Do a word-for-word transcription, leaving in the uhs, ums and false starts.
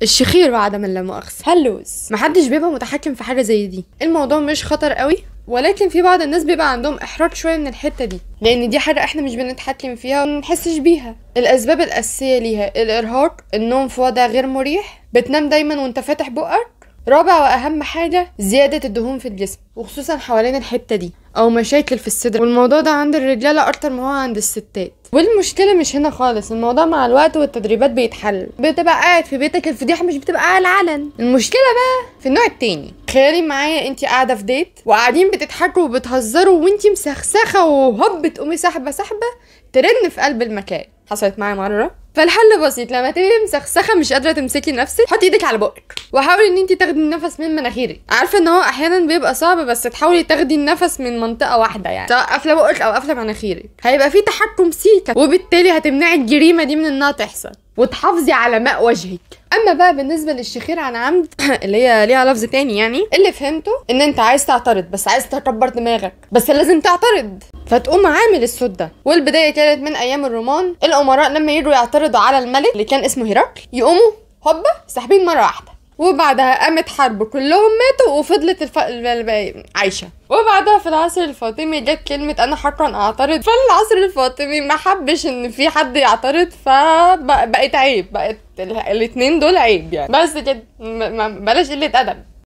الشخير وعدم اللامؤاخذة هلوز. محدش بيبقى متحكم في حاجه زي دي. الموضوع مش خطر قوي، ولكن في بعض الناس بيبقى عندهم احراج شويه من الحته دي، لان دي حاجه احنا مش بنتحكم فيها وما بنحسش بيها. الاسباب الاساسيه ليها الارهاق، النوم في وضع غير مريح، بتنام دايما وانت فاتح بقك. رابع واهم حاجه زياده الدهون في الجسم، وخصوصا حوالين الحته دي، او مشاكل في الصدر. والموضوع ده عند الرجاله اكتر ما هو عند الستات. والمشكله مش هنا خالص، الموضوع مع الوقت والتدريبات بيتحل. بتبقى قاعد في بيتك، الفضيحه مش بتبقى على العلن. المشكله بقى في النوع التاني. تخيلي معايا انت قاعده في ديت وقاعدين بتضحكوا وبتهزروا وانت مسخسخه، وهوب تقومي سحبه سحبه ترن في قلب المكان. حصلت معايا مره. فالحل بسيط، لما تبقي مسخسخه مش قادره تمسكي نفسك، حطي ايدك على بقك وحاولي ان انت تاخدي النفس من مناخيرك. عارفه ان هو احيانا بيبقى صعب، بس تحاولي تاخدي النفس من منطقه واحده، يعني سواء قافله بقك او قافله مناخيرك. هيبقى في تحكم سيكا، وبالتالي هتمنعي الجريمه دي من انها تحصل وتحافظي على ماء وجهك. اما بقى بالنسبه للشخير عن عمد اللي هي ليها لفظ تاني، يعني اللي فهمته ان انت عايز تعترض، بس عايز تكبر دماغك، بس لازم تعترض، فتقوم عامل الصوت ده. والبدايه كانت من ايام الرومان. الامراء لما يجوا يعترضوا على الملك اللي كان اسمه هرقل، يقوموا هوبا ساحبين مره واحده، وبعدها قامت حرب كلهم ماتوا وفضلت الف... عايشه. وبعدها في العصر الفاطمي جت كلمه انا حقا اعترض. فالعصر الفاطمي ما حبش ان في حد يعترض، فبقت عيب، بقت الاتنين دول عيب يعني. بس كده، بلاش قله ادب.